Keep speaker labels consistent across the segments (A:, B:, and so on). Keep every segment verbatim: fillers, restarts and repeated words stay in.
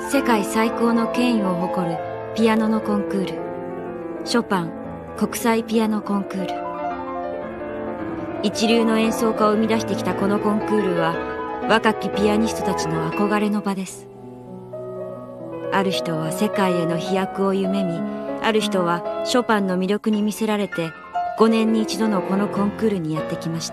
A: 世界最高の権威を誇るピアノのコンクール、ショパン国際ピアノコンクール。一流の演奏家を生み出してきたこのコンクールは、若きピアニストたちの憧れの場です。ある人は世界への飛躍を夢見、ある人はショパンの魅力に魅せられてごねんに一度のこのコンクールにやってきました。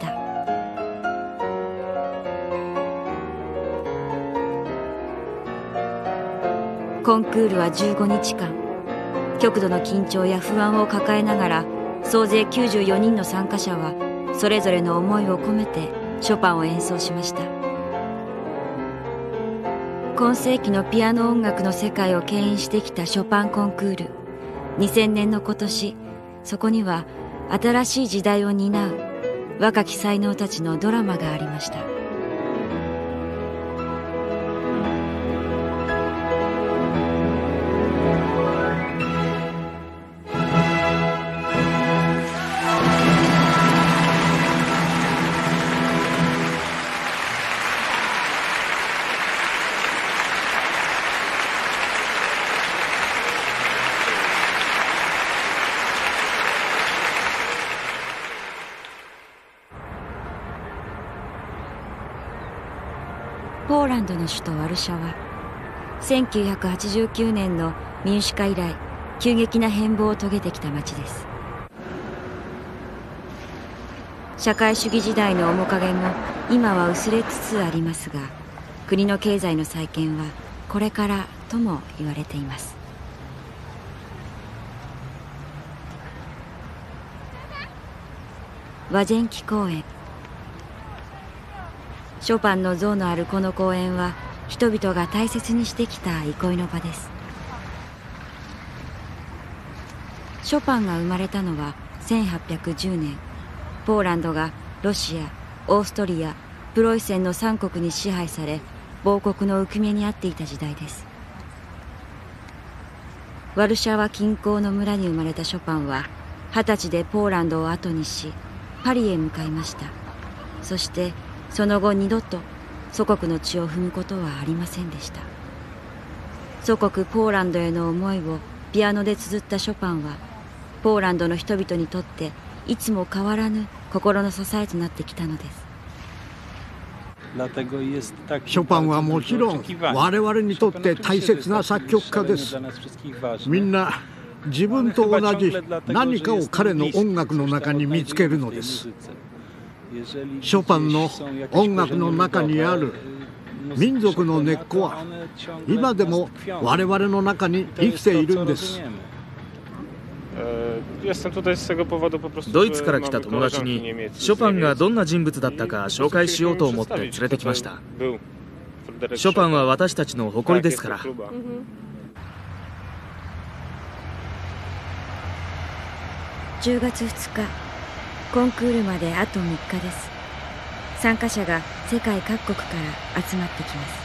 A: コンクールはじゅうごにちかん、極度の緊張や不安を抱えながら、総勢きゅうじゅうよにんの参加者はそれぞれの思いを込めてショパンを演奏しました。今世紀のピアノ音楽の世界を牽引してきたショパンコンクール。にせんねんの今年、そこには新しい時代を担う若き才能たちのドラマがありました。ポーランドの首都ワルシャワ。せんきゅうひゃくはちじゅうきゅうねんの民主化以来、急激な変貌を遂げてきた町です。社会主義時代の面影も今は薄れつつありますが、国の経済の再建はこれからとも言われています。ワジェンキ公園。ショパンの像のあるこの公園は、人々が大切にしてきた憩いの場です。ショパンが生まれたのはせんはっぴゃくじゅうねん、ポーランドがロシア、オーストリア、プロイセンのさんこくに支配され、亡国の浮き目にあっていた時代です。ワルシャワ近郊の村に生まれたショパンは、二十歳でポーランドを後にし、パリへ向かいました。そしてその後二度と祖国の地を踏むことはありませんでした。祖国ポーランドへの思いをピアノで綴ったショパンは、ポーランドの人々にとっていつも変わらぬ心の支えとなってきたのです。
B: ショパンはもちろん我々にとって大切な作曲家です。みんな自分と同じ何かを彼の音楽の中に見つけるのです。ショパンの音楽の中にある民族の根っこは今でも我々の中に生きているんです。
C: ドイツから来た友達にショパンがどんな人物だったか紹介しようと思って連れてきました。ショパンは私たちの誇りですから。
A: じゅうがつふつか、コンクールまであとみっかです。参加者が世界各国から集まってきます。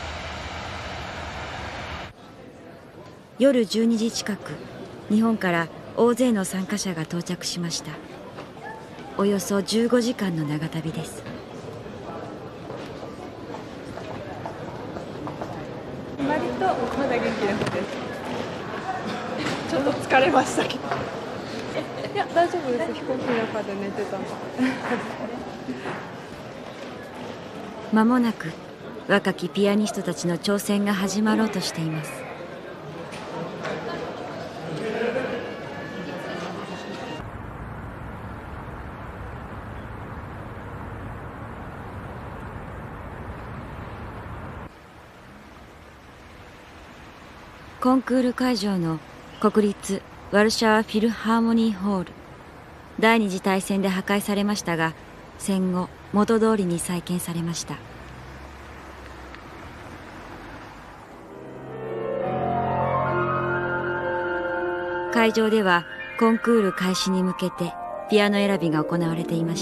A: 夜じゅうにじ近く、日本から大勢の参加者が到着しました。およそじゅうごじかんの長旅です。
D: 割とまだ元気な方です。ちょっと疲れましたけど。いや、大丈夫です。飛行機の中で寝てたの。
A: 間もなく若きピアニストたちの挑戦が始まろうとしています。コンクール会場の国立ワルシャワフィルハーモニーホール。第二次大戦で破壊されましたが、戦後元通りに再建されました。会場ではコンクール開始に向けてピアノ選びが行われていました。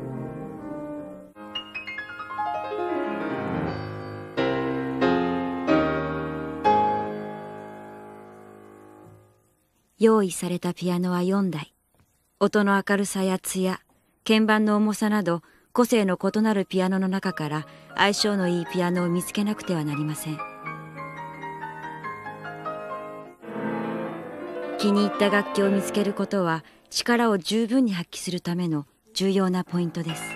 A: 用意されたピアノはよんだい。音の明るさや艶、鍵盤の重さなど個性の異なるピアノの中から相性のいいピアノを見つけなくてはなりません。 気に入った楽器を見つけることは力を十分に発揮するための重要なポイントです。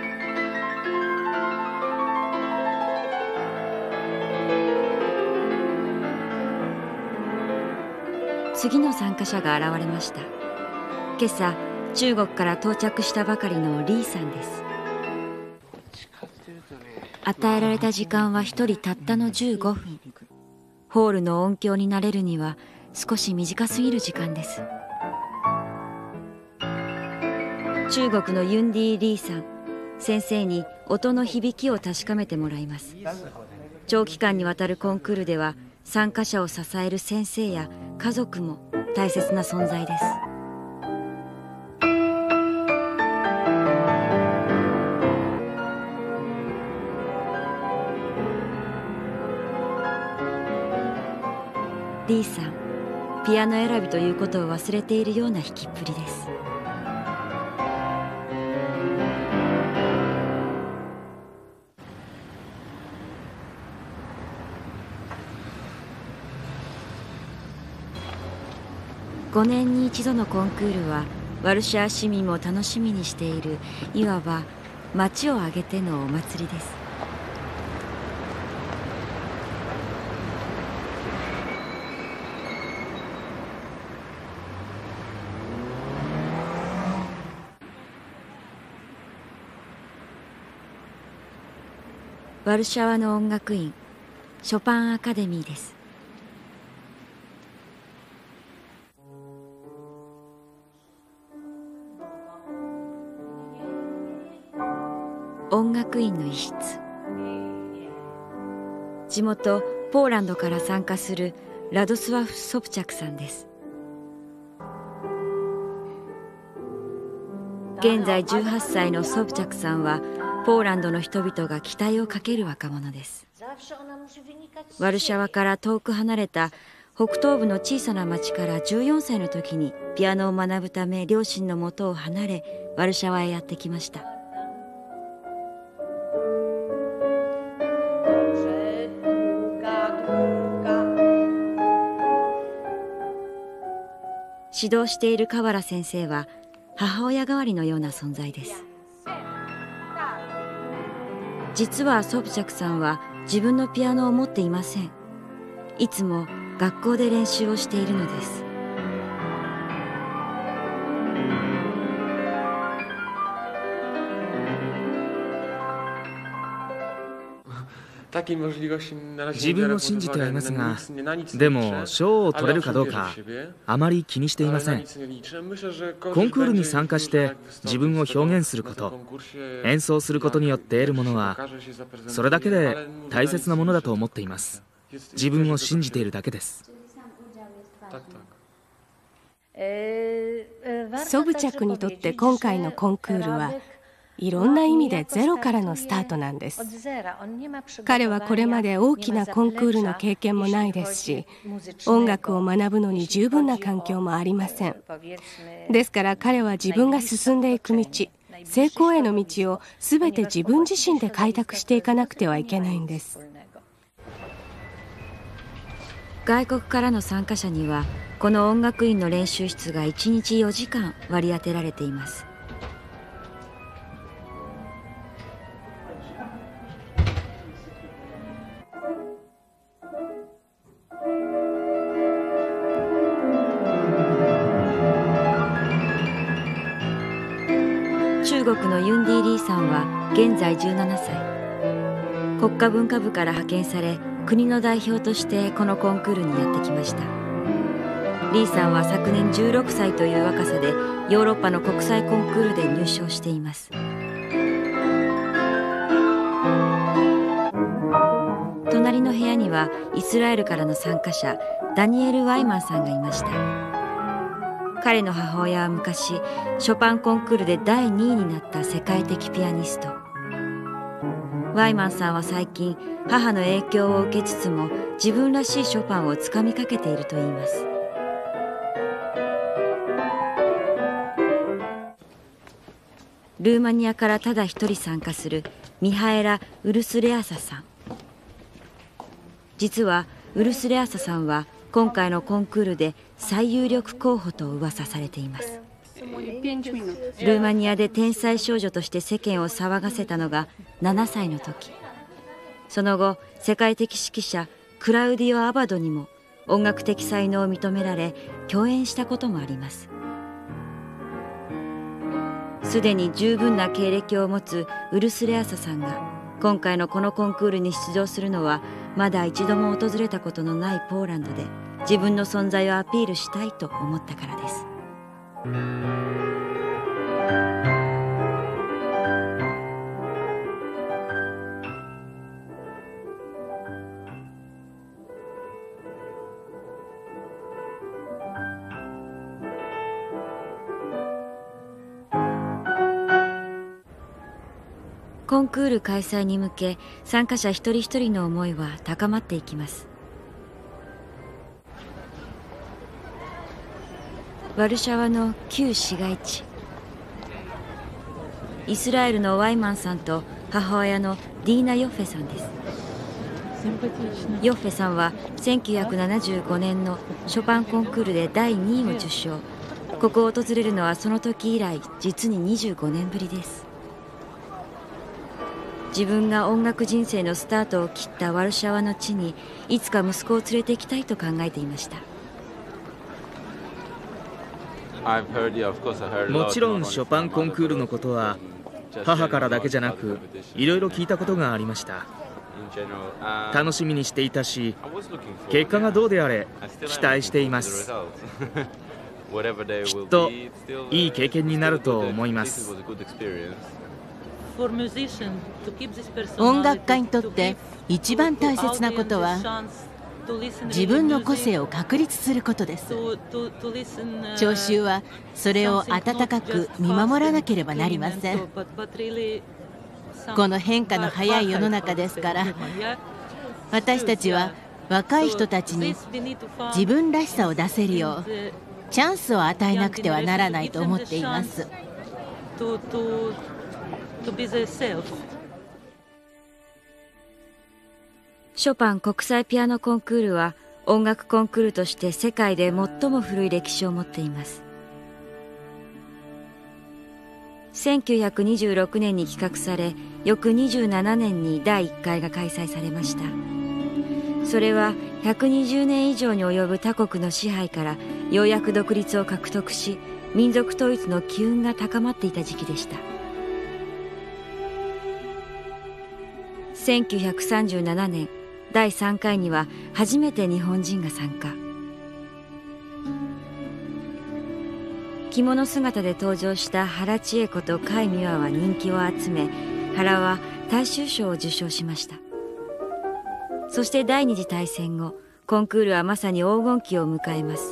A: 次の参加者が現れました。今朝中国から到着したばかりのリーさんです。与えられた時間は一人たったのじゅうごふん。ホールの音響に慣れるには少し短すぎる時間です。中国のユンディ・リーさん、先生に音の響きを確かめてもらいます。長期間にわたるコンクールでは参加者を支える先生や家族も大切な存在です。リーさん、ピアノ選びということを忘れているような弾きっぷりです。ごねんに一度のコンクールはワルシャワ市民も楽しみにしている、いわば町を挙げてのお祭りです。ワルシャワの音楽院、ショパンアカデミーです。音楽院の一室。地元ポーランドから参加するラドスワフ・ソプチャクさんです。現在じゅうはっさいのソプチャクさんはポーランドの人々が期待をかける若者です。ワルシャワから遠く離れた北東部の小さな町からじゅうよんさいの時にピアノを学ぶため両親のもとを離れワルシャワへやってきました。指導している河原先生は母親代わりのような存在です。実はソプチャクさんは自分のピアノを持っていません。いつも学校で練習をしているのです。
C: 自分を信じてはいますが、でも賞を取れるかどうかあまり気にしていません。コンクールに参加して自分を表現すること、演奏することによって得るものはそれだけで大切なものだと思っています。自分を信じているだけです。
E: ソブチャクにとって今回のコンクールはいろんな意味でゼロからのスタートなんです。彼はこれまで大きなコンクールの経験もないですし、音楽を学ぶのに十分な環境もありません。ですから彼は自分が進んでいく道、成功への道を全て自分自身で開拓していかなくてはいけないんです。
A: 外国からの参加者にはこの音楽院の練習室がいちにちよじかん割り当てられています。中国のユンディ・リーさんは現在じゅうななさい。国家文化部から派遣され、国の代表としてこのコンクールにやってきました。リーさんは昨年じゅうろくさいという若さでヨーロッパの国際コンクールで入賞しています。隣の部屋にはイスラエルからの参加者ダニエル・ワイマンさんがいました。彼の母親は昔ショパンコンクールでだいにいになった世界的ピアニスト。ワイマンさんは最近母の影響を受けつつも自分らしいショパンをつかみかけているといいます。ルーマニアからただ一人参加するミハエラ・ウルスレアサさん。実はウルスレアサさんは今回のコンクールで最有力候補と噂されています。ルーマニアで天才少女として世間を騒がせたのがななさいの時。その後、世界的指揮者クラウディオ・アバドにも音楽的才能を認められ共演したこともあります。すでに十分な経歴を持つウルスレアサさんが今回のこのコンクールに出場するのは、まだ一度も訪れたことのないポーランドで自分の存在をアピールしたいと思ったからです。コンクール開催に向け、参加者一人一人の思いは高まっていきます。ワルシャワの旧市街地、イスラエルのワイマンさんと母親のディーナ・ヨッフェさんです。ヨッフェさんはせんきゅうひゃくななじゅうごねんのショパンコンクールでだいにいを受賞。ここを訪れるのはその時以来実ににじゅうごねんぶりです。自分が音楽人生のスタートを切ったワルシャワの地にいつか息子を連れて行きたいと考えていました。
C: もちろんショパンコンクールのことは母からだけじゃなくいろいろ聞いたことがありました。楽しみにしていたし、結果がどうであれ期待しています。きっといい経験になると思います。
F: 音楽家にとって一番大切なことは自分の個性を確立することです。聴衆はそれを温かく見守らなければなりません。この変化の早い世の中ですから、私たちは若い人たちに自分らしさを出せるようチャンスを与えなくてはならないと思っています。
A: ショパン国際ピアノコンクールは音楽コンクールとして世界で最も古い歴史を持っています。せんきゅうひゃくにじゅうろくねんに企画され、翌にじゅうななねんにだいいっかいが開催されました。それはひゃくにじゅうねん以上に及ぶ他国の支配からようやく独立を獲得し、民族統一の機運が高まっていた時期でした。せんきゅうひゃくさんじゅうななねんだいさんかいには初めて日本人が参加。着物姿で登場した原千恵子と甲斐美和は人気を集め、原は大衆賞を受賞しました。そして第二次大戦後、コンクールはまさに黄金期を迎えます。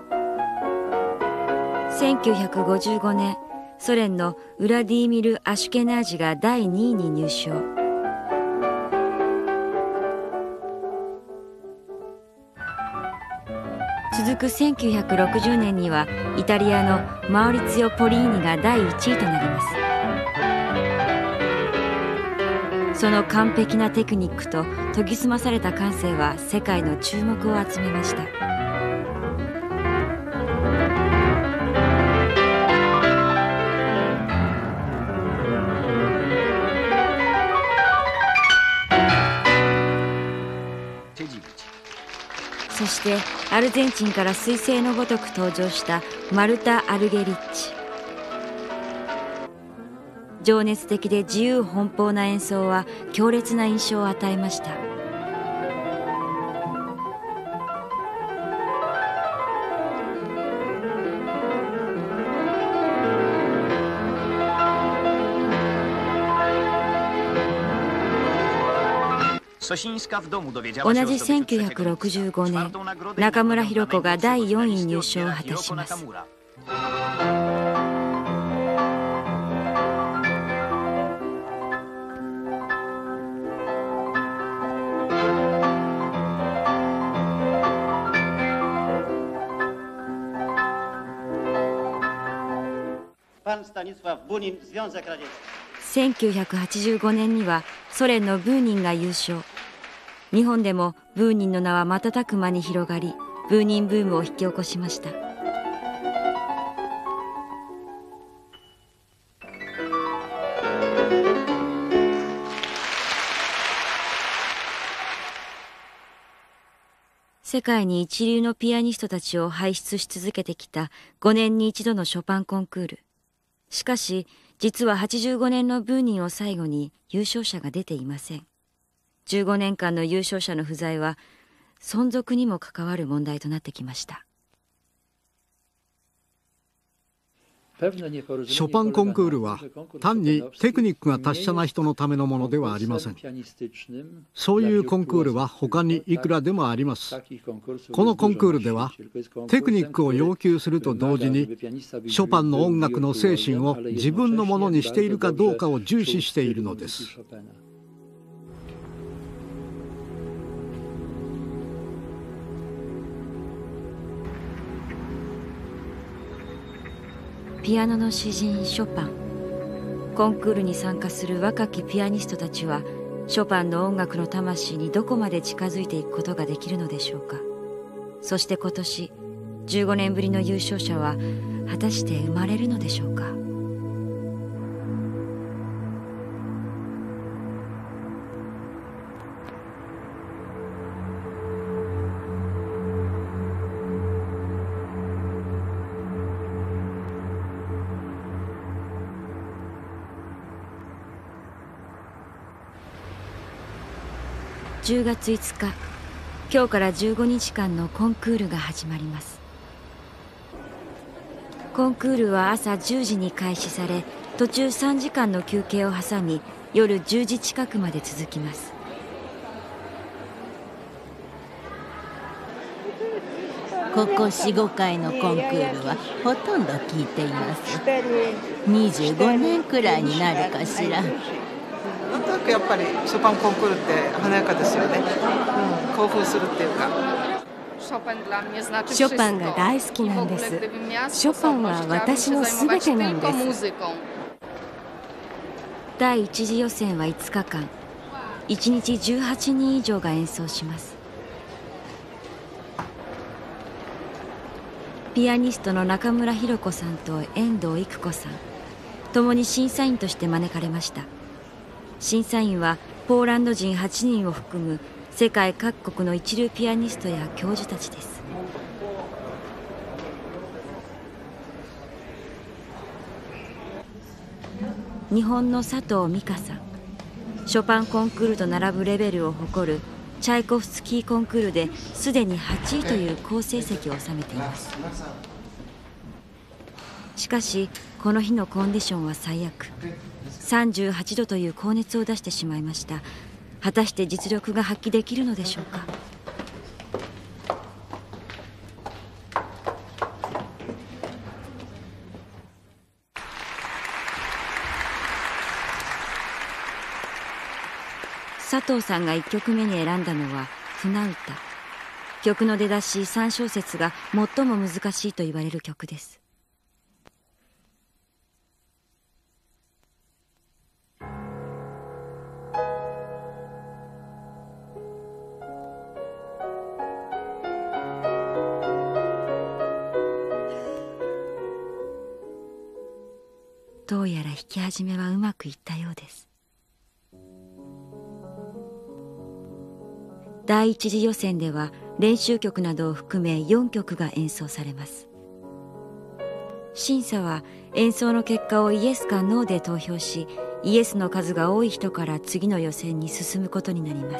A: せんきゅうひゃくごじゅうごねん、ソ連のウラディーミル・アシュケナージがだいにいに入賞。続くせんきゅうひゃくろくじゅうねんにはイタリアのマウリツィオ・ポリーニがだいいちいとなります。その完璧なテクニックと研ぎ澄まされた感性は世界の注目を集めました。そしてアルゼンチンから彗星のごとく登場したマルタ・アルゲリッチ。情熱的で自由奔放な演奏は強烈な印象を与えました。同じせんきゅうひゃくろくじゅうごねん、中村弘子がだいよんい入賞を果たします。せんきゅうひゃくはちじゅうごねんにはソ連のブーニンが優勝。日本でもブーニンの名は瞬く間に広がり、 ブーニンブームを引き起こしました。世界に一流のピアニストたちを輩出し続けてきたごねんに一度のショパンコンクール。しかし、実ははちじゅうごねんのブーニンを最後に優勝者が出ていません。じゅうごねんかんの優勝者の不在は、存続にも関わる問題となってきました。
B: ショパンコンクールは単にテクニックが達者な人のためのものではありません。そういうコンクールは他にいくらでもあります。このコンクールではテクニックを要求すると同時にショパンの音楽の精神を自分のものにしているかどうかを重視しているのです。
A: ピアノの詩人ショパン。コンクールに参加する若きピアニストたちはショパンの音楽の魂にどこまで近づいていくことができるのでしょうか。そして今年じゅうごねんぶりの優勝者は果たして生まれるのでしょうか。じゅうがついつか、今日からじゅうごにちかんのコンクールが始まります。コンクールは朝じゅうじに開始され、途中さんじかんの休憩を挟み、夜じゅうじ近くまで続きます。
F: ここよん、ごかいのコンクールはほとんど聞いています。にじゅうごねんくらいになるかしら。
G: なんとなくやっぱりショパンコンクールって華やかですよね、うん、興奮するっていうか。
E: ショパンが大好きなんです。ショパンは私のすべてなんです。
A: 第一次予選はいつかかん、いちにちじゅうはちにん以上が演奏します。ピアニストの中村弘子さんと遠藤育子さん、共に審査員として招かれました。審査員はポーランド人はちにんを含む世界各国の一流ピアニストや教授たちです。日本の佐藤美香さん、ショパンコンクールと並ぶレベルを誇るチャイコフスキーコンクールですでにはちいという好成績を収めています。しかしこの日のコンディションは最悪。さんじゅうはちどという高熱を出してしまいました。果たして実力が発揮できるのでしょうか。佐藤さんがいっきょくめに選んだのは船歌。曲の出だしさんしょうせつが最も難しいと言われる曲です。どうやら弾き始めはうまくいったようです。第一次予選では練習曲などを含めよんきょくが演奏されます。審査は演奏の結果をイエスかノーで投票し、イエスの数が多い人から次の予選に進むことになります。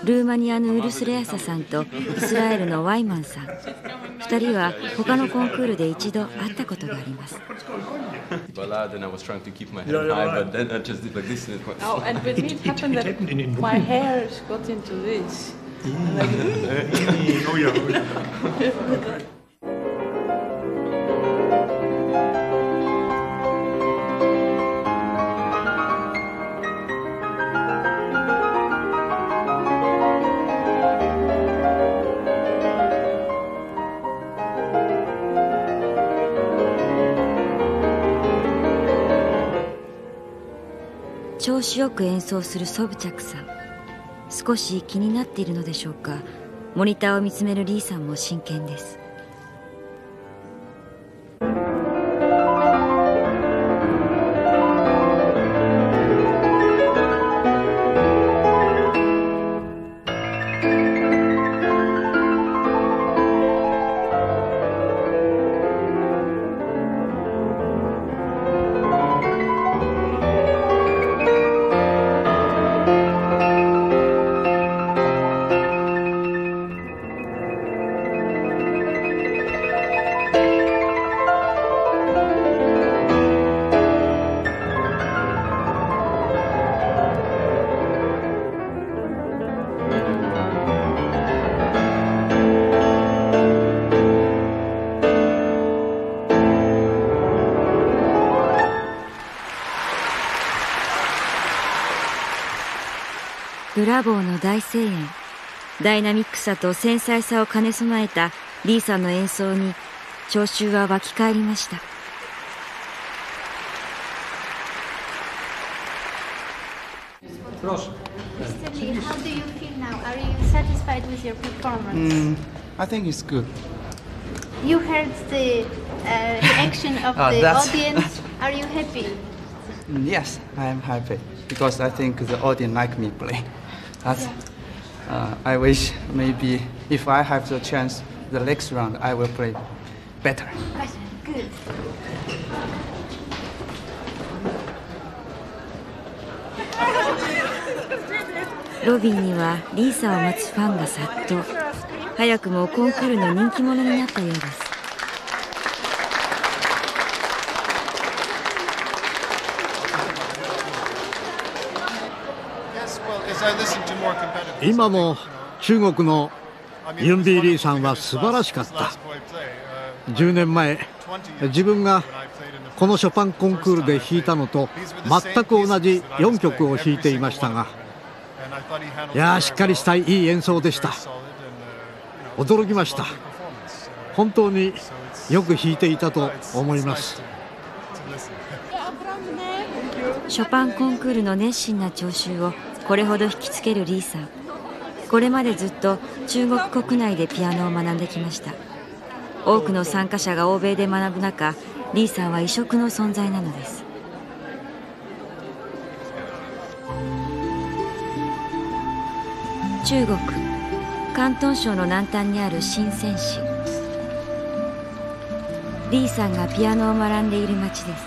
A: ルーマニアのウルスレアサさんとイスラエルのワイマンさん、ふたりは他のコンクールで一度会ったことがあります。調子よく演奏するソブチャクさん、少し気になっているのでしょうか。モニターを見つめるリーさんも真剣です。ブラボーの大声援、ダイナミックさと繊細さを兼ね備えたリーさんの演奏に聴衆は沸き返りました。
H: Mister Lee, how do you feel now? Are you satisfied with your performance?
I: Mm, I think it's good.
H: You heard the uh, reaction of
I: Oh,
H: the
I: that's-
H: audience. Are you happy?
I: Mm, Yes, I am happy because I think the audience like me play. That's, uh, I wish maybe if I have the chance, the next round I will play better.
H: Good.
A: ロビーにはリーさんを待つファンが殺到。早くもコンクールの人気者になったようです。
B: 今も中国のユンビー・リーさんは素晴らしかった。じゅうねんまえ、自分がこのショパンコンクールで弾いたのと全く同じよんきょくを弾いていましたが、いやー、しっかりしたいい演奏でした。驚きました。本当によく弾いていたと思います。
A: ショパンコンクールの熱心な聴衆をこれほど引きつけるリーさん。これまでずっと中国国内でピアノを学んできました。多くの参加者が欧米で学ぶ中、リーさんは異色の存在なのです。中国広東省の南端にある深セン市。リーさんがピアノを学んでいる町です。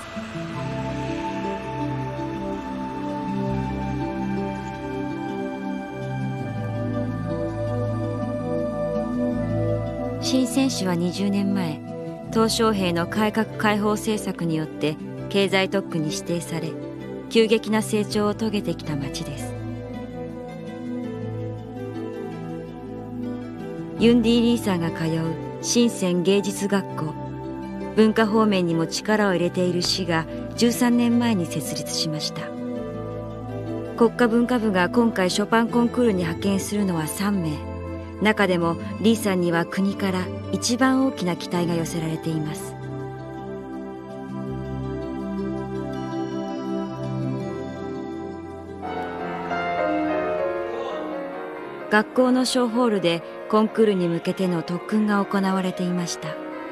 A: 深セン市はにじゅうねんまえ、鄧小平の改革開放政策によって経済特区に指定され、急激な成長を遂げてきた町です。ユンディ・リーさんが通う深セン芸術学校、文化方面にも力を入れている市がじゅうさんねんまえに設立しました。国家文化部が今回ショパンコンクールに派遣するのはさんめい。中でもリーさんには国から一番大きな期待が寄せられています。学校の小ホールでコンクールに向けての特訓が行われていました。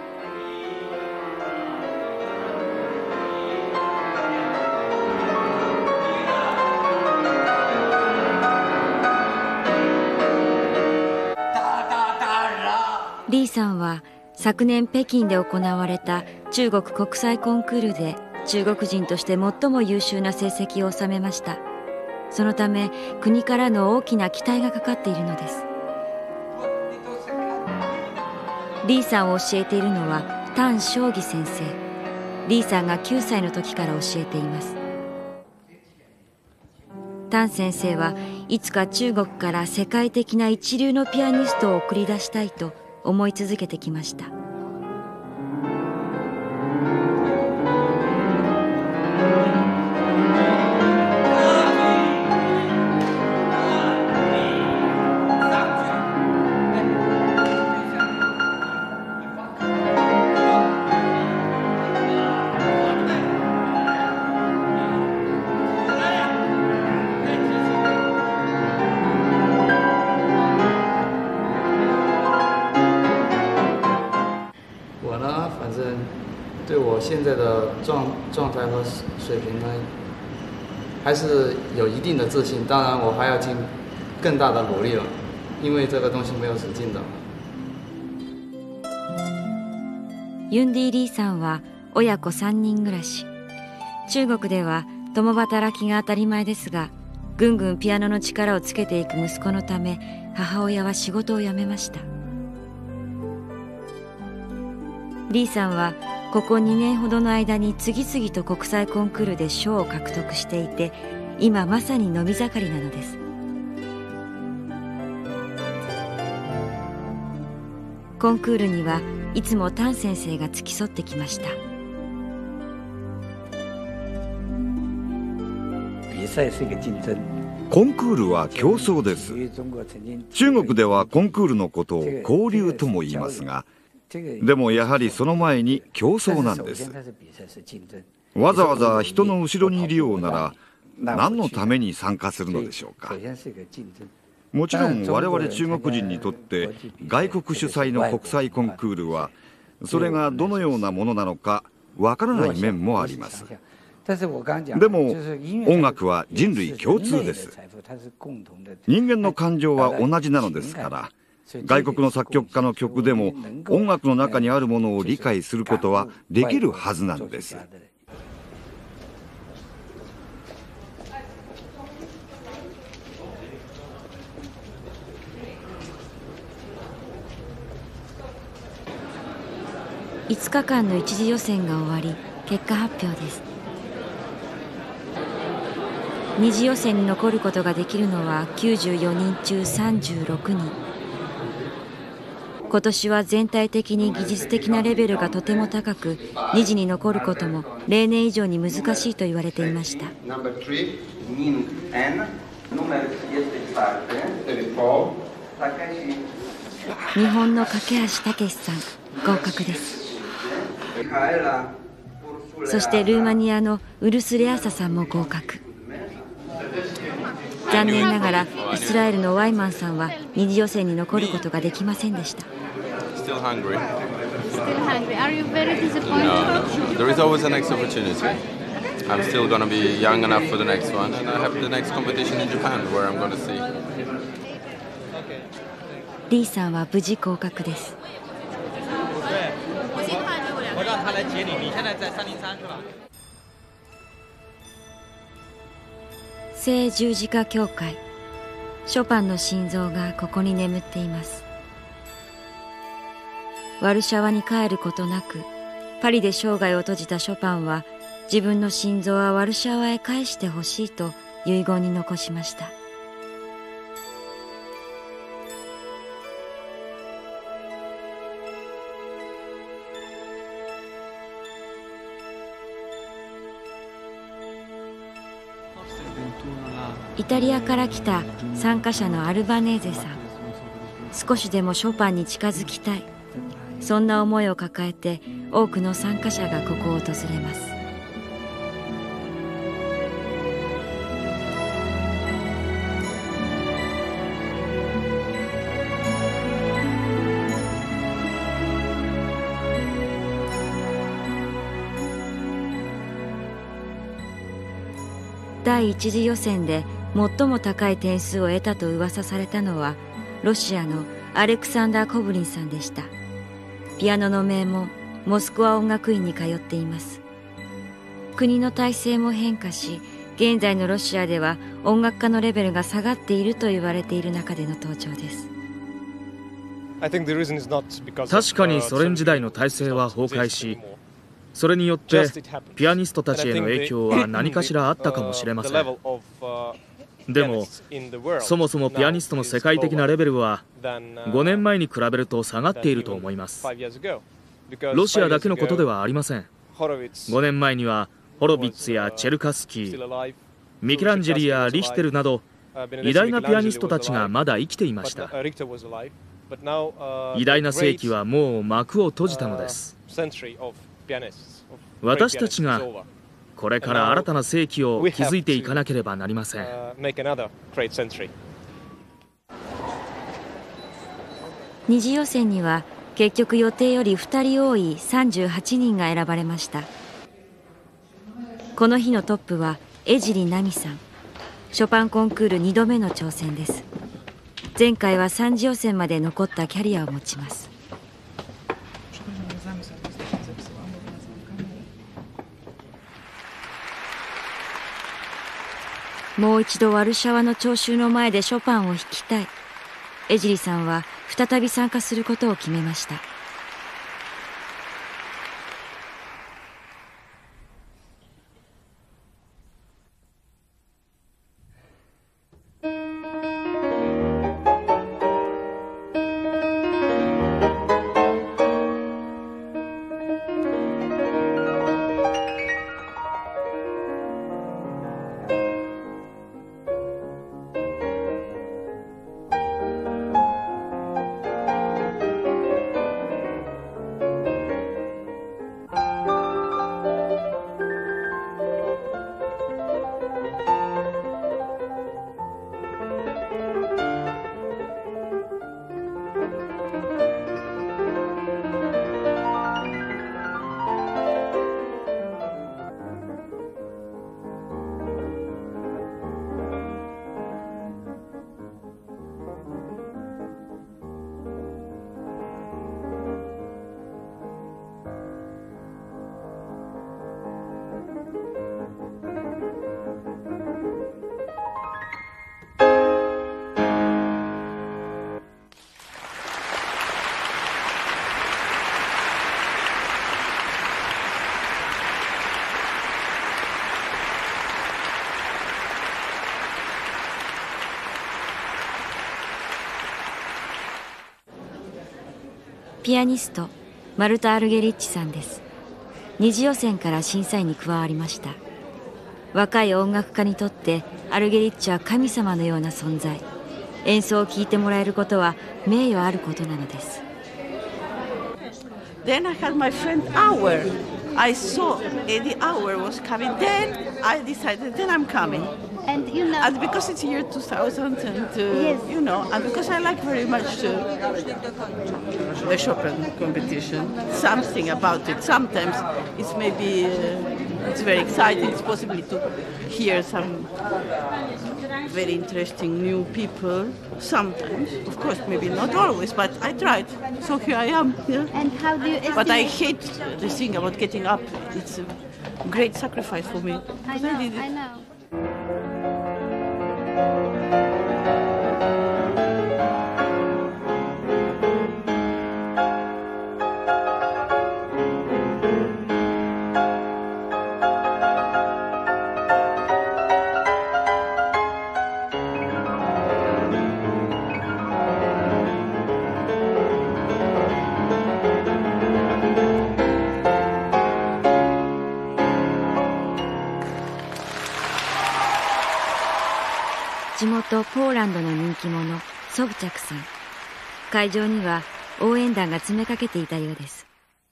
A: リーさんは昨年北京で行われた中国国際コンクールで中国人として最も優秀な成績を収めました。 そのため国からの大きな期待がかかっているのです。リーさんを教えているのはタン・ショウギ先生。リーさんがきゅうさいの時から教えています。タン先生はいつか中国から世界的な一流のピアニストを送り出したいと思い続けてきました。
I: 对我现在的状状态和水平呢，还是有一定的自信。当然，我还要尽更大的努力了，因为这个东西没有止境的。
A: ユンディ・リーさんは親子さんにん暮らし。中国では共働きが当たり前ですが、ぐんぐんピアノの力をつけていく息子のため、母親は仕事を辞めました。リーさんはここにねんほどの間に次々と国際コンクールで賞を獲得していて、今まさに伸び盛りなのです。コンクールにはいつもタン先生が付き添ってきました。
J: コンクールは競争です。中国ではコンクールのことを交流とも言いますが、でもやはりその前に競争なんです。わざわざ人の後ろにいるようなら何のために参加するのでしょうか。もちろん我々中国人にとって外国主催の国際コンクールはそれがどのようなものなのかわからない面もあります。でも音楽は人類共通です。人間の感情は同じなのですから、外国の作曲家の曲でも音楽の中にあるものを理解することはできるはずなのです。
A: いつかかんの一次予選が終わり、結果発表です。二次予選に残ることができるのはきゅうじゅうよにん中さんじゅうろくにん。今年は全体的に技術的なレベルがとても高く、二次に残ることも例年以上に難しいと言われていました。日本の架橋武さん、合格です。そしてルーマニアのウルス・レアサさんも合格。残念ながらイスラエルのワイマンさんは二次予選に残ることができませんでした。
K: Still hungry. Still hungry. Are you very disappointed? No, no. There is always a next opportunity. I'm still going to be young enough for the next one, and I have the next competition in Japan where I'm going to see.
A: リーさんは無事合格です。聖十字架教会、ショパンの心臓がここに眠っています。ワルシャワに帰ることなくパリで生涯を閉じたショパンは、自分の心臓はワルシャワへ返してほしいと遺言に残しました。イタリアから来た参加者のアルバネーゼさん。少しでもショパンに近づきたい、そんな思いを抱えて多くの参加者がここを訪れます。第一次予選で最も高い点数を得たと噂されたのはロシアのアレクサンダー・コブリンさんでした。ピアノの名門モスクワ音楽院に通っています。国の体制も変化し、 現在のロシアでは音楽家のレベルが下がっていると言われている中での登場です。
C: 確かにソ連時代の体制は崩壊し、それによってピアニストたちへの影響は何かしらあったかもしれません。でもそもそもピアニストの世界的なレベルはごねんまえに比べると下がっていると思います。ロシアだけのことではありません。ごねんまえにはホロビッツやチェルカスキー、ミケランジェリやリヒテルなど偉大なピアニストたちがまだ生きていました。偉大な世紀はもう幕を閉じたのです。私たちがこれから新たな世紀を築いていかなければなりません。
A: 二次予選には結局予定よりふたり多いさんじゅうはちにんが選ばれました。この日のトップは江尻奈美さん。ショパンコンクールにどめの挑戦です。前回はさん次予選まで残ったキャリアを持ちます。もう一度ワルシャワの聴衆の前でショパンを弾きたい。江尻さんは再び参加することを決めました。ピアニストマルタ・アルゲリッチさんです。二次予選から審査員に加わりました。若い音楽家にとってアルゲリッチは神様のような存在。演奏を聴いてもらえることは名誉あることなのです。
L: Then I had my friend Auer. I saw Eddie Auer was coming. Then I decided, then I'm coming.
H: And you know,
L: and because it's year two thousand, and uh,
H: yes.
L: you know, and because I like very much uh, the Chopin competition, something about it. Sometimes it's maybe uh, it's very exciting. It's possibly to hear some very interesting new people. Sometimes, of course, maybe not always, but I tried. So here I am. Yeah.
H: And how do you estimate?
L: But I hate the thing about getting up. It's a great sacrifice for me.
H: I know. I, I know.
A: 地元ポーランドの人気者ソブチャクさん。会場には応援団が詰めかけていたようです。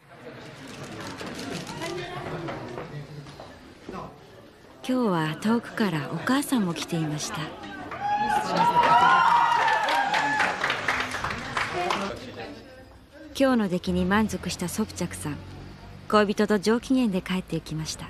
A: 今日は遠くからお母さんも来ていました。今日の出来に満足したソブチャクさん。恋人と上機嫌で帰っていきました。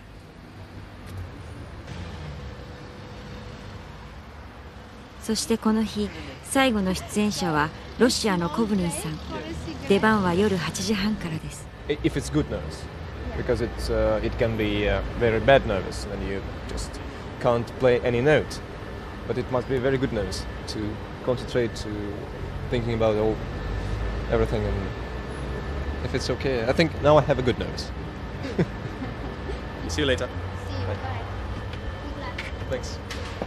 A: そしてこの日最後の出演者はロシアのコブリンさん。出番は夜はちじはんからです。
M: If it's good nervous, because it's uh, it can be uh, very bad nervous when you just can't play any note, but it must be a very good nose to concentrate to thinking about all everything, and if it's okay, I think now I have a good nose. See you later.
H: See you. Bye. Good luck.
M: Thanks.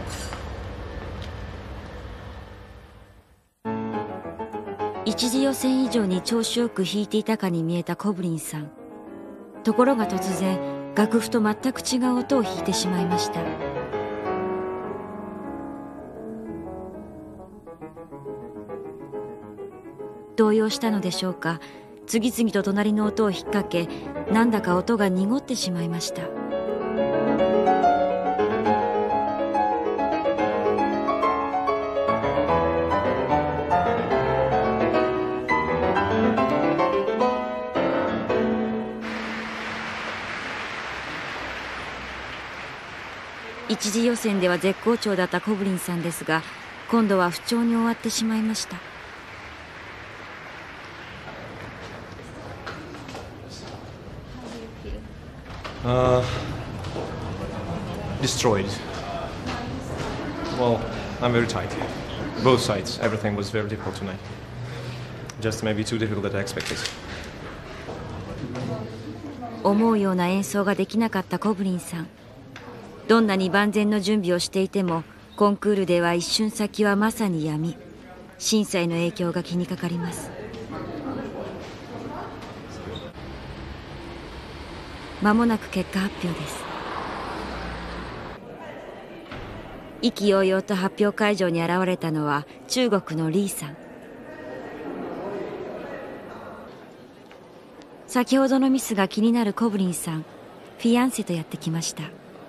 A: 一次予選以上に調子よく弾いていたかに見えたコブリンさん。ところが突然楽譜と全く違う音を弾いてしまいました。動揺したのでしょうか、次々と隣の音を引っ掛け、なんだか音が濁ってしまいました。一次予選では絶好調だったコブリンさんですが、今度は不調に終わってしまいました。
M: Uh, destroyed. Well, I'm very tight. Both sides. Everything was very difficult tonight. Just maybe too difficult than I expected.
A: 思うような演奏ができなかったコブリンさん。どんなに万全の準備をしていても、コンクールでは一瞬先はまさに闇。審査への影響が気にかかります。まもなく結果発表です。意気揚々と発表会場に現れたのは中国のリーさん。先ほどのミスが気になるコブリンさん、フィアンセとやってきました。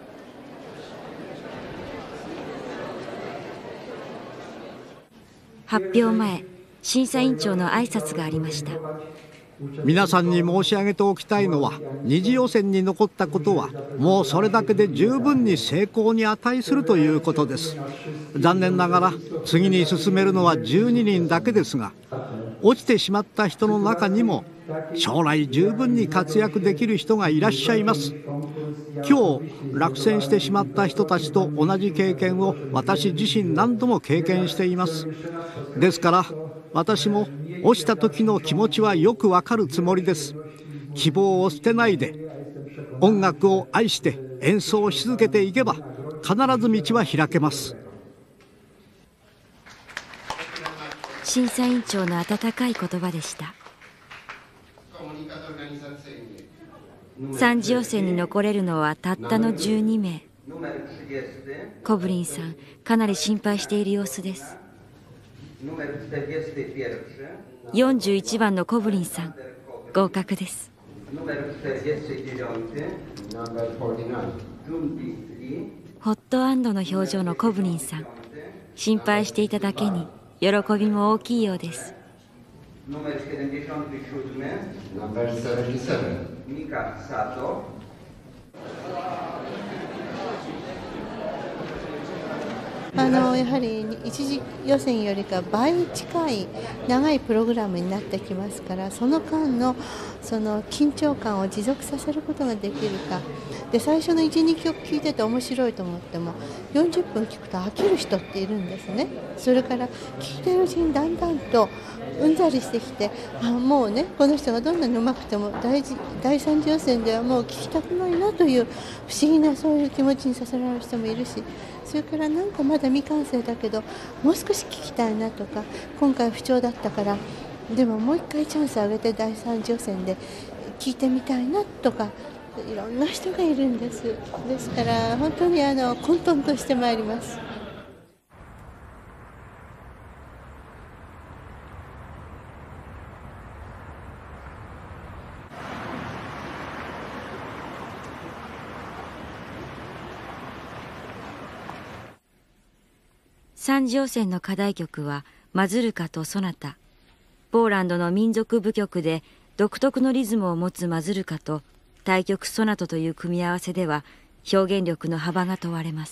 A: 発表前、審査委員長の挨拶がありました。
B: 皆さんに申し上げておきたいのは、二次予選に残ったことはもうそれだけで十分に成功に値するということです。残念ながら次に進めるのはじゅうににんだけですが、落ちてしまった人の中にも将来十分に活躍できる人がいらっしゃいます。今日落選してしまった人たちと同じ経験を私自身何度も経験しています。ですから私も落ちた時の気持ちはよくわかるつもりです。希望を捨てないで音楽を愛して演奏し続けていけば必ず道は開けます。
A: 審査委員長の温かい言葉でした。三次予選に残れるのはたったのじゅうにめい。コブリンさん、かなり心配している様子です。よんじゅういちばんのコブリンさん、合格です。ホットアンドの表情のコブリンさん、心配していただけに喜びも大きいようです。
N: あのやはり一次予選よりか倍近い長いプログラムになってきますから、その間のその緊張感を持続させることができるかで、最初のいち、にきょく聴いてて面白いと思ってもよんじゅっぷん聴くと飽きる人っているんですね。それから聴いてるうちにだんだんとうんざりしてきて、あもうねこの人がどんなにうまくても第一第三次予選ではもう聴きたくないなという不思議なそういう気持ちにさせられる人もいるし、それからなんかまだ未完成だけどもう少し聞きたいなとか、今回不調だったからでももう一回チャンスをあげて第三次予選で聞いてみたいなとか、いろんな人がいるんです。ですから本当にあの混沌としてまいります。
A: 三次予選の課題曲はマズルカとソナタ。ポーランドの民族舞曲で独特のリズムを持つマズルカと対曲ソナタという組み合わせでは表現力の幅が問われます。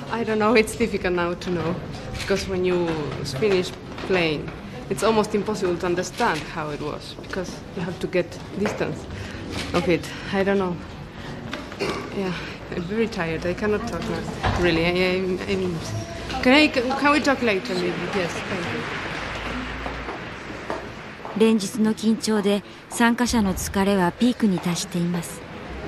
O: I don't know, it's difficult now to know, because when you finish playing, it's almost impossible to understand how it was, because you have to get distance of it. I don't know. Yeah, I'm very tired. I cannot talk now. Really, I, I'm, I'm, can, I, can we talk later maybe? Yes, thank you.
A: 連日の緊張で参加者の疲れはピークに達しています。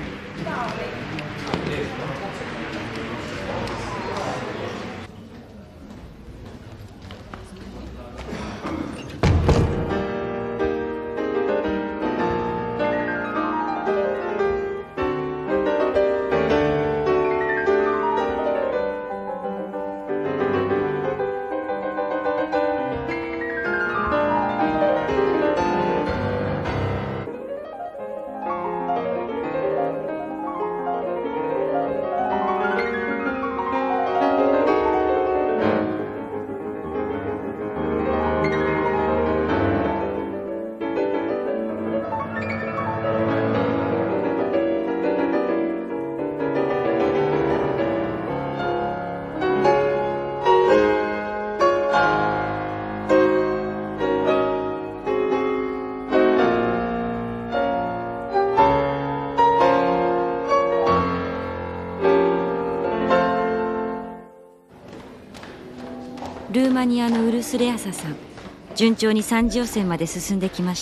A: ルーマニアのウルスレアサさん、順調にさん次予選まで進んできました。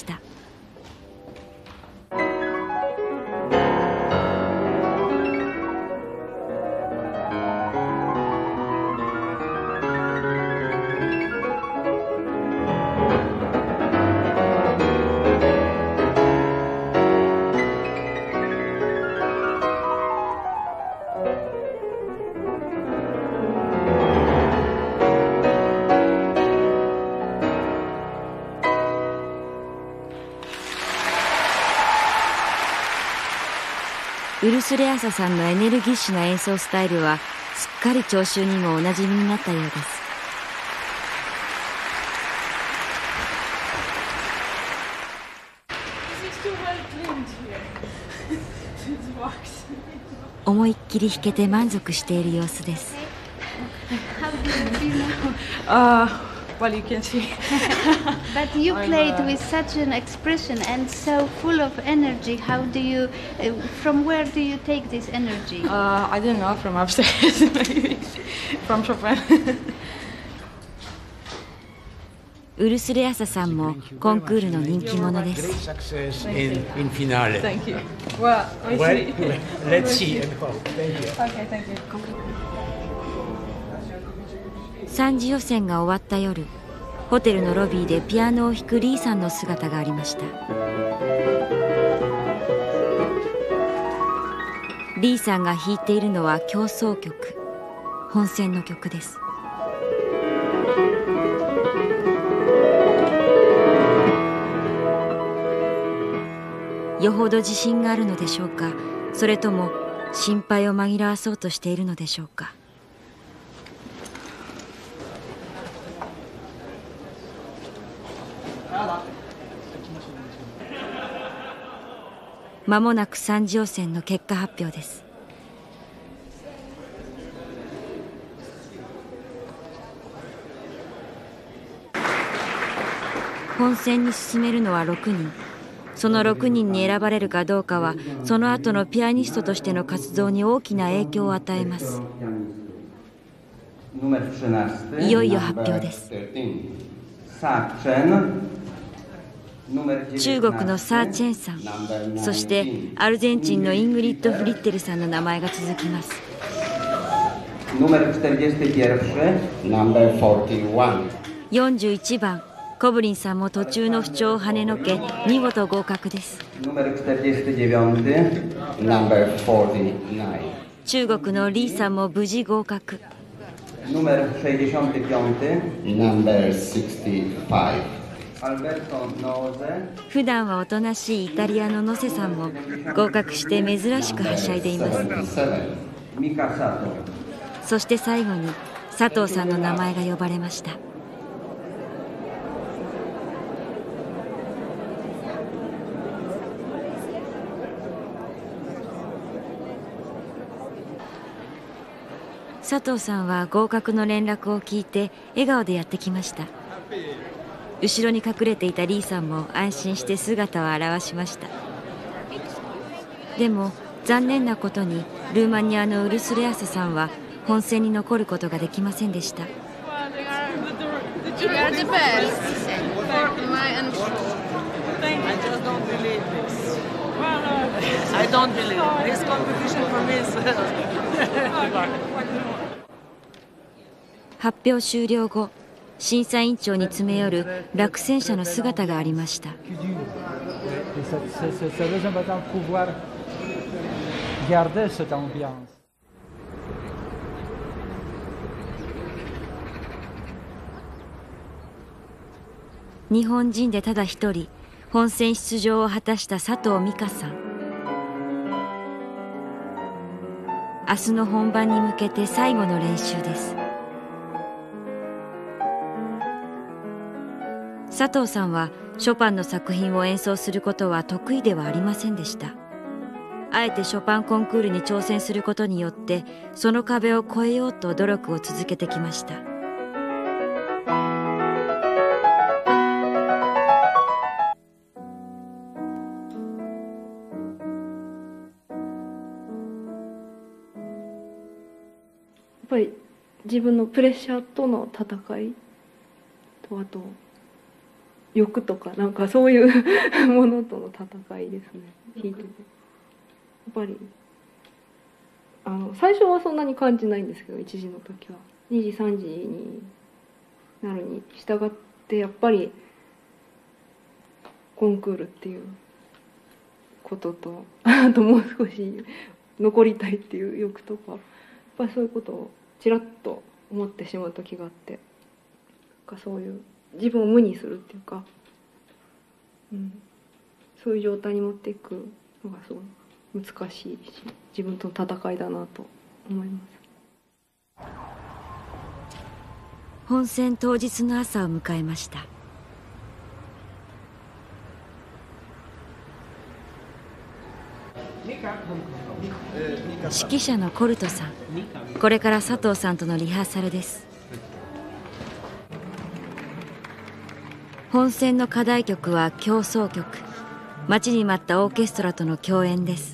A: ウルスレアサさんのエネルギッシュな演奏スタイルはすっかり聴衆にもおなじみになったようです。思いっきり弾けて満足している様子です。
O: Well, you can see.
H: But you played with such an expression and so full of energy. How do you, uh, from where do you take this energy?
O: Uh, I don't know, from upstairs, maybe. From Chopin.
A: ウルスレアサさんもコンクールの人気者です。
B: In finale.
O: Thank you. Well,
B: let's see and hope. Thank you.
O: Okay, thank you.
A: さん次予選が終わった夜、ホテルのロビーでピアノを弾くリーさんの姿がありました。リーさんが弾いているのは協奏曲、本選の曲です。よほど自信があるのでしょうか、それとも心配を紛らわそうとしているのでしょうか。まもなくさん次予選の結果発表です。本選に進めるのはろくにん。そのろくにんに選ばれるかどうかはその後のピアニストとしての活動に大きな影響を与えます。いよいよ発表です。中国のサー・チェンさん、そしてアルゼンチンのイングリッド・フリッテルさんの名前が続きます。よんじゅういちばん、コブリンさんも途中の不調を跳ねのけ見事合格です。中国のリーさんも無事合格。普段はおとなしいイタリアのノセさんも合格して珍しくはしゃいでいます。そして最後に佐藤さんの名前が呼ばれました。 佐藤さんは合格の連絡を聞いて笑顔でやってきました。後ろに隠れていたリーさんも安心して姿を現しました。でも残念なことにルーマニアのウルスレアサさんは本戦に残ることができませんでした。発表終了後、審査委員長に詰め寄る落選者の姿がありました。日本人でただ一人本戦出場を果たした佐藤美香さん。明日の本番に向けて最後の練習です。佐藤さんはショパンの作品を演奏することは得意ではありませんでした。あえてショパンコンクールに挑戦することによってその壁を越えようと努力を続けてきました。
D: やっぱり自分のプレッシャーとの戦いと、あと欲とかなんかそういうものとの戦いですね。ヒートでやっぱりあの最初はそんなに感じないんですけど、いちじの時はにじさんじになるに従ってやっぱりコンクールっていうことと、あともう少し残りたいっていう欲とか、やっぱりそういうことをちらっと思ってしまう時があって、なんかそういう自分を無にするっていうか、うん、そういう状態に持っていくのがすごい難しいし、自分との戦いだなと思います。
A: 本戦当日の朝を迎えました。指揮者のコルトさん、これから佐藤さんとのリハーサルです。本戦の課題曲は協奏曲。待ちに待ったオーケストラとの共演です。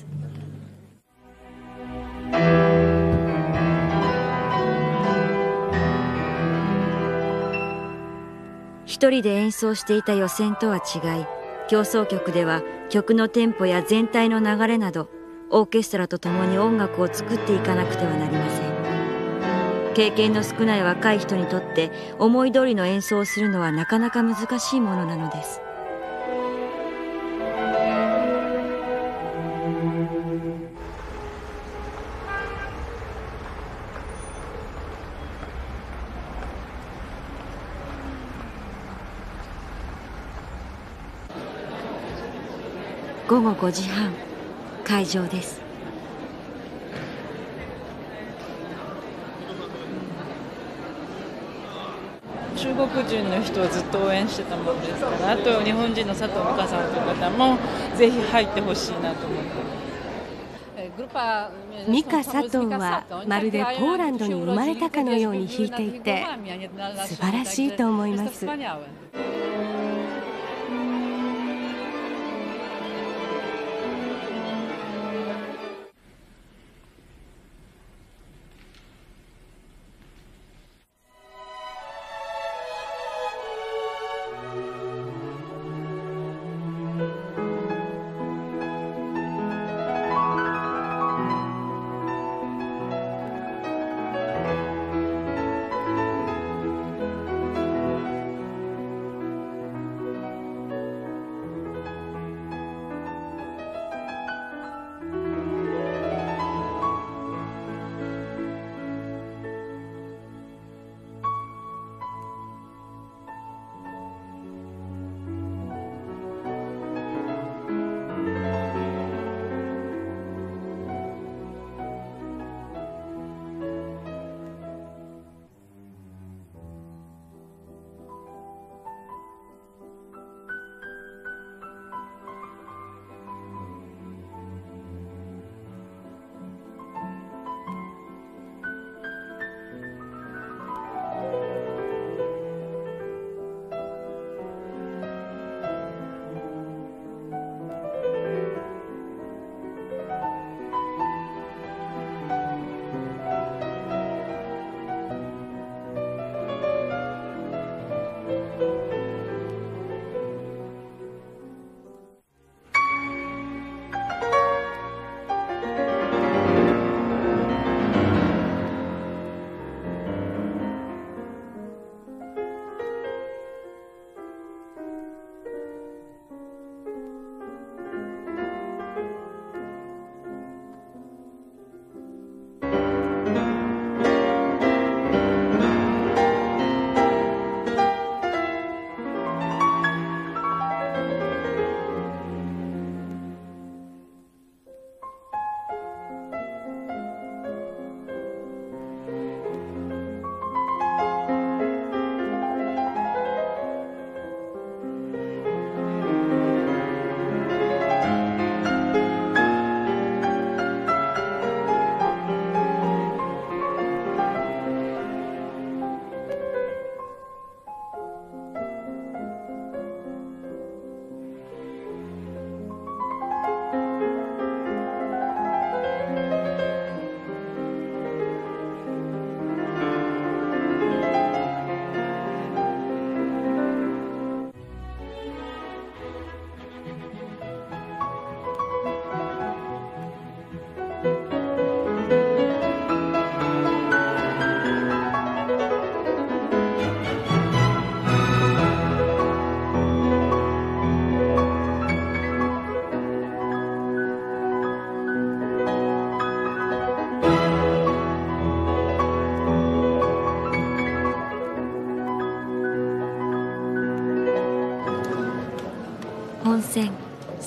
A: 一人で演奏していた予選とは違い、協奏曲では曲のテンポや全体の流れなどオーケストラと共に音楽を作っていかなくてはなりません。経験の少ない若い人にとって思い通りの演奏をするのはなかなか難しいものなのです。ごごごじはん、会場です。
P: 中国人の人をずっと応援してたものですから、あと日本人の佐藤美香さんという方もぜひ入ってほしいなと思って。
E: 美香佐藤はまるでポーランドに生まれたかのように弾いていて素晴らしいと思います。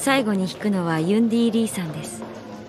A: 最後に弾くのはユンディ・リーさんです。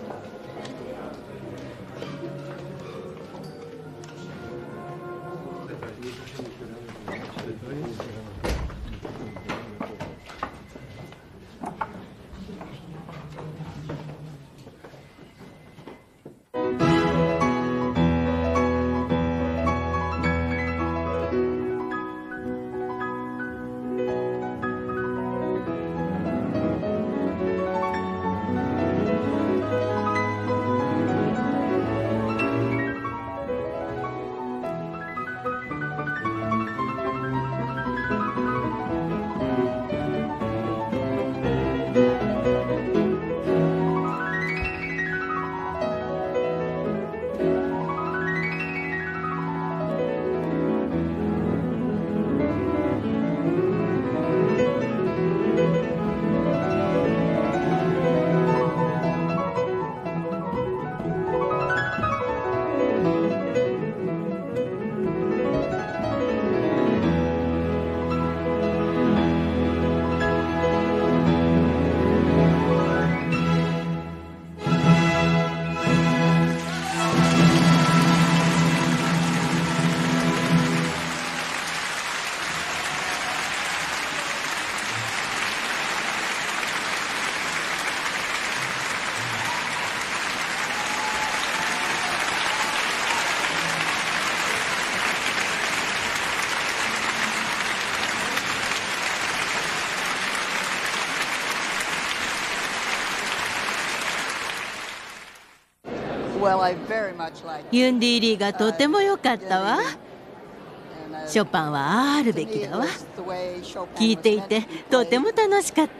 F: ユンディ・リーがとても良かったわ。ショパンはああるべきだわ。聞いていてとても楽しかった。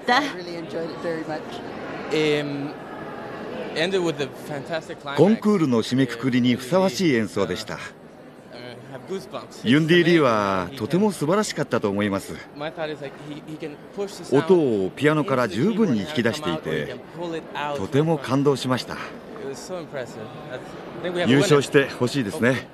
J: コンクールの締めくくりにふさわしい演奏でした。ユンディ・リーはとても素晴らしかったと思います。音をピアノから十分に引き出していて、とても感動しました。優勝してほしいですね。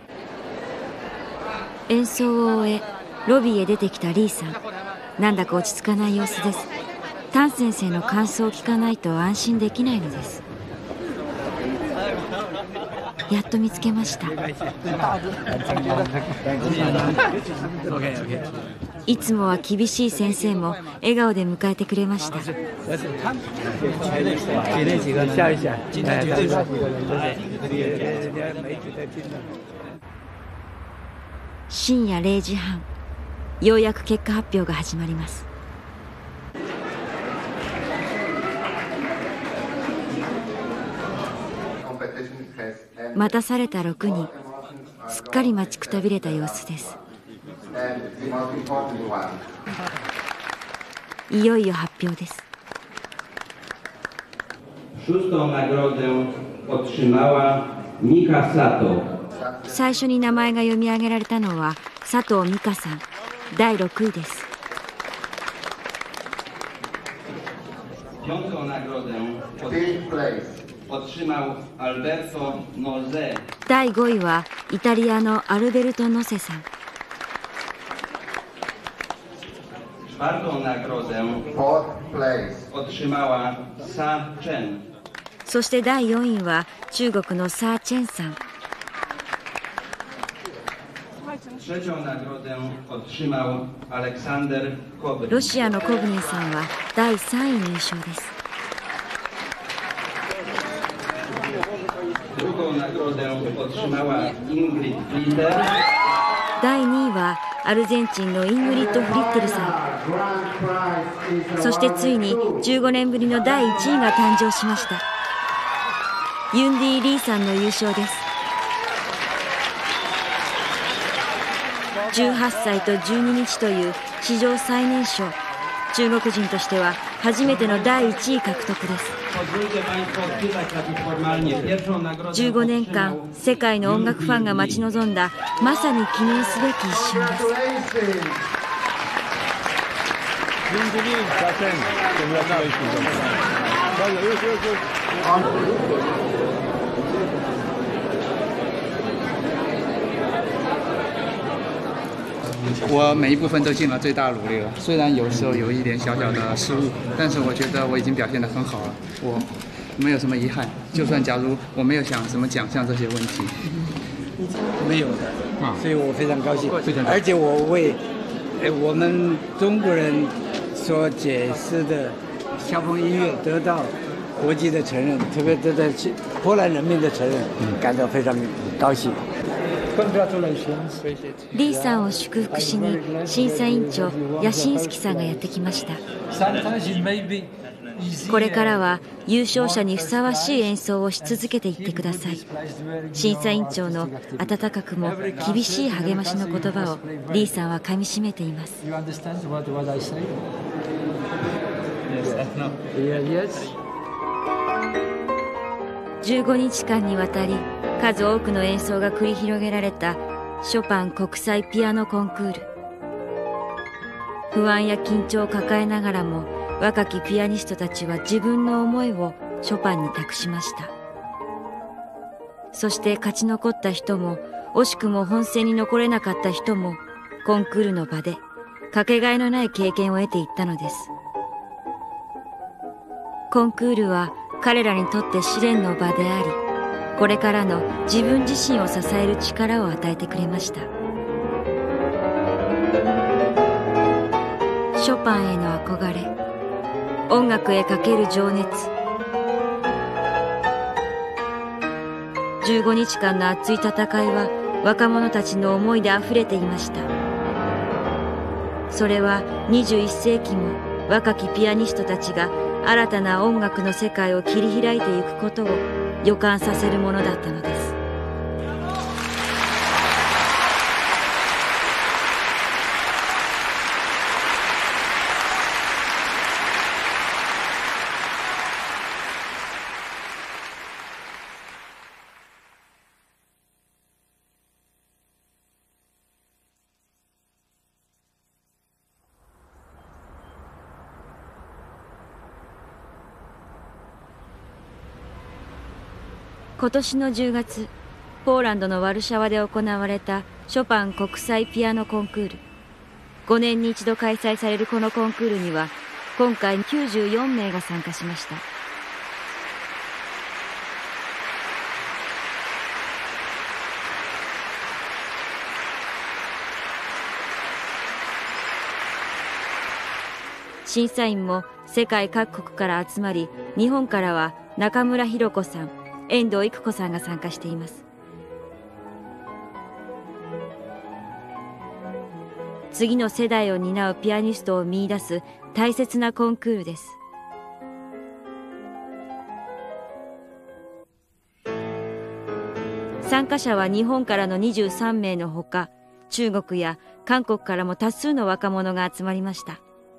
A: 演奏を終え、ロビーへ出てきたリーさん、なんだか落ち着かない様子です。タン先生の感想を聞かないと安心できないのです。やっと見つけました。いつもは厳しい先生も笑顔で迎えてくれました。深夜れいじはん、ようやく結果発表が始まります。待たされたろくにん、すっかり待ちくたびれた様子です。いよいよ発表です。最初に名前が読み上げられたのは佐藤美香さん、だいろくいです。だいごいはイタリアのアルベルト・ノセさん。そしてだいよんいは中国のサー・チェンさん。ロシアのコブニンさんはだいさんい入賞です。だいにいはアルゼンチンのイングリッド・フリッテルさん。そしてついにじゅうごねんぶりのだいいちいが誕生しました。ユンディ・リーさんの優勝です。じゅうはっさいとじゅうににちという史上最年少、中国人としては初めてのだいいちい獲得です。じゅうごねんかん世界の音楽ファンが待ち望んだ、まさに記念すべき一瞬です。
I: 我每一部分都尽了最大努力了，虽然有时候有一点小小的失误，但是我觉得我已经表现得很好了，我没有什么遗憾。就算假如我没有想什么奖项这些问题，
Q: 没有的，所以我非常高兴，而且我为呃我们中国人所解释的萧峰音乐得到国际的承认，特别得到波兰人民的承认，感到非常高興。
A: リーさんを祝福しに審査委員長ヤシンスキさんがやってきました。これからは優勝者にふさわしい演奏をし続けていってください。審査委員長の温かくも厳しい励ましの言葉をリーさんはかみしめています。じゅうごにちかんにわたり数多くの演奏が繰り広げられたショパン国際ピアノコンクール。不安や緊張を抱えながらも若きピアニストたちは自分の思いをショパンに託しました。そして勝ち残った人も惜しくも本戦に残れなかった人もコンクールの場でかけがえのない経験を得ていったのです。コンクールは彼らにとって試練の場であり、これからの自分自身を支える力を与えてくれました。ショパンへの憧れ、音楽へかける情熱、じゅうごにちかんの熱い戦いは若者たちの思いであふれていました。それはにじゅういっせいきも若きピアニストたちが新たな音楽の世界を切り開いていくことを予感させるものだったのです。今年のじゅうがつ、ポーランドのワルシャワで行われたショパン国際ピアノコンクール。ごねんに一度開催されるこのコンクールには今回きゅうじゅうよんめいが参加しました。審査員も世界各国から集まり、日本からは中村弘子さん、遠藤育子さんが参加しています。次の世代を担うピアニストを見出す大切なコンクールです。参加者は日本からのにじゅうさんめいのほか、中国や韓国からも多数の若者が集まりました。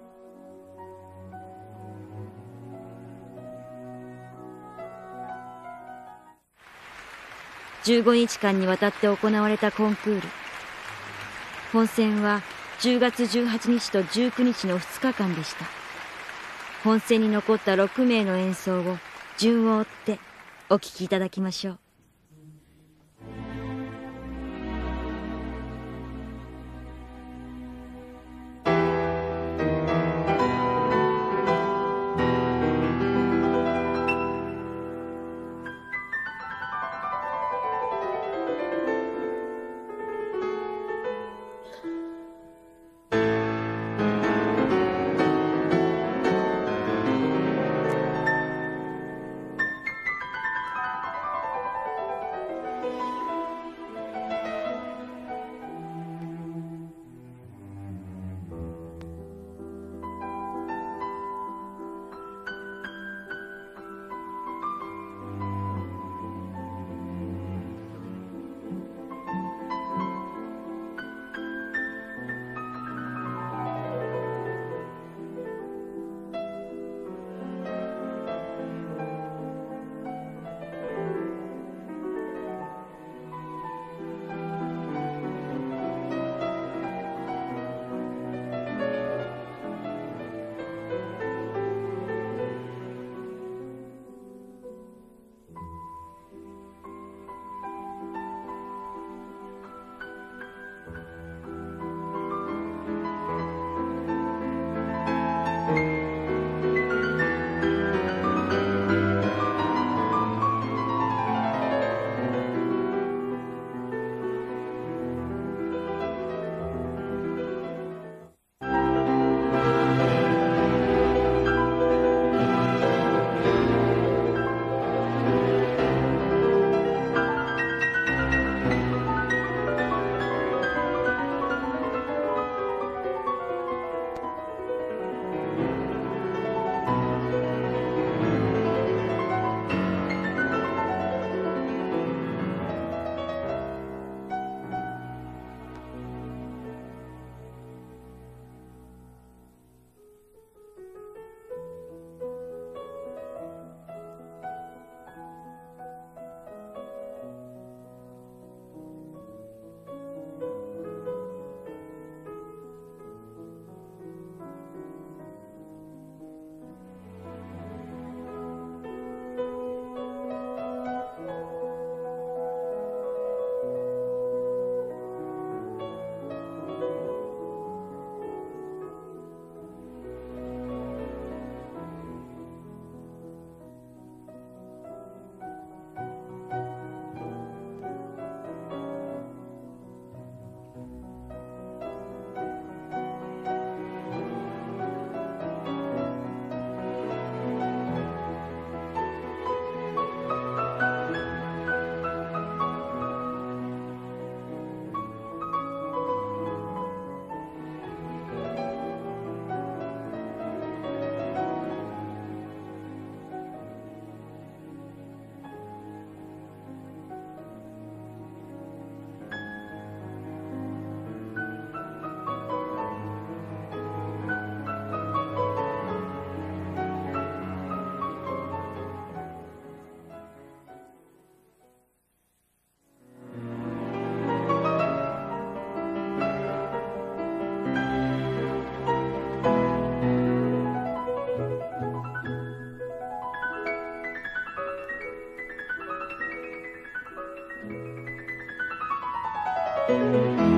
A: じゅうごにちかんにわたって行われたコンクール。本戦はじゅうがつじゅうはちにちとじゅうくにちのふつかかんでした。本戦に残ったろくめいの演奏を順を追ってお聴きいただきましょう。
R: す。